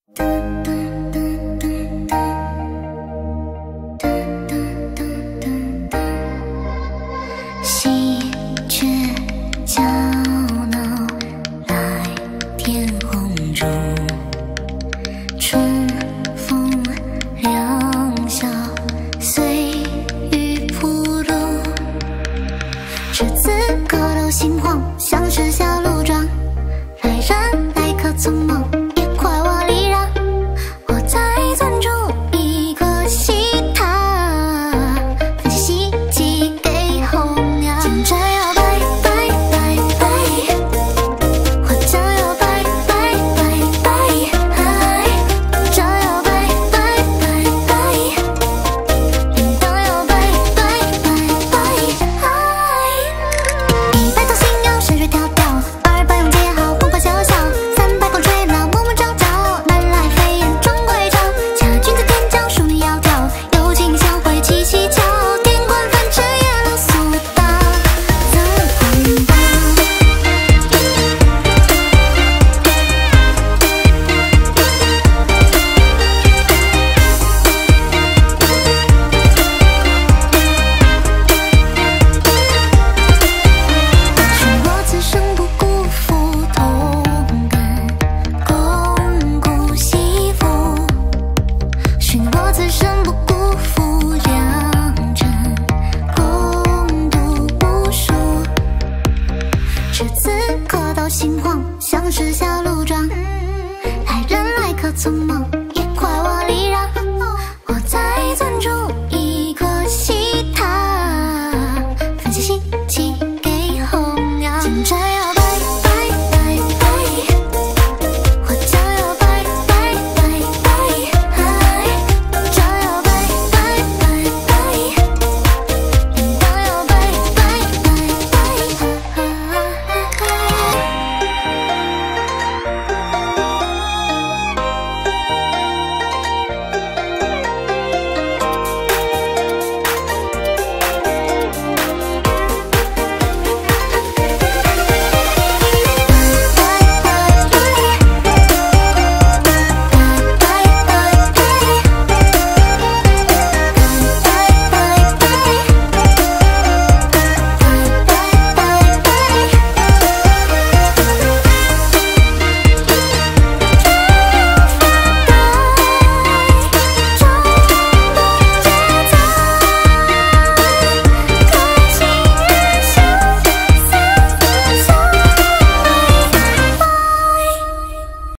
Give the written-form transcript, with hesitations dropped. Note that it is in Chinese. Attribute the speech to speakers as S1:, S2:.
S1: 喜鹊叫闹来天红烛，春风凉笑随雨铺路。栀子阁楼心慌，像是小路撞，来人来客匆忙，也快我离让。我在钻出一个喜塔，分喜气给候鸟。金针要拜拜拜拜，花椒要拜拜拜拜，椒要拜拜拜拜，铃铛要拜拜拜拜。100头新鸟山水迢迢，200用结好黄花小小，300风吹闹暮暮朝朝，南来飞燕中归巢。恰君在天桥淑女窈窕，有情相会七七巧，天官翻翅夜露宿到怎红到。许我此生不辜负同甘，共顾惜福。许我此生不辜负良辰，共度无数。栀子阁道心慌，像是小路撞，来人来客匆忙。